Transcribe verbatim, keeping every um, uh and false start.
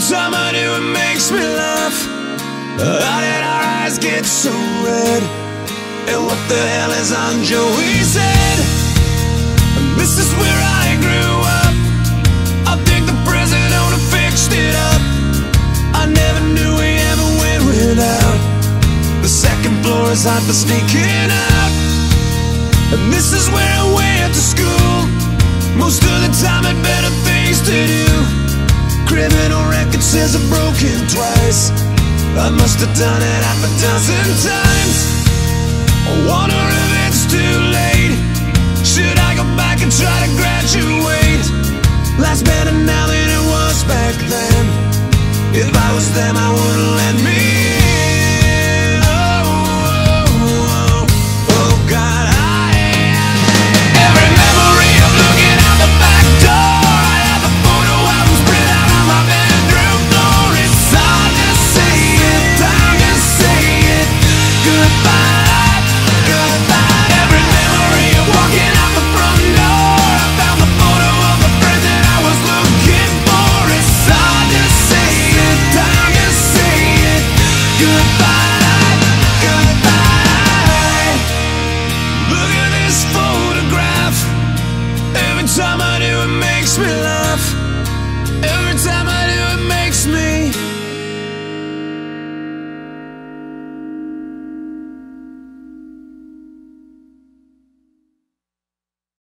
time I do, it makes me laugh. How did our eyes get so red? And what the hell is on Joey's head? This is where I grew up. I think the present owner fixed it up. I never knew we ever went without. The second floor is hot for sneaking out. And this is where I went to school. Most of the time had better things to do. Criminal record says I've broken twice. I must have done it half a dozen times. I wonder if it's too late. Should I go back and try to graduate? Life's better now than it was back then. If I was them,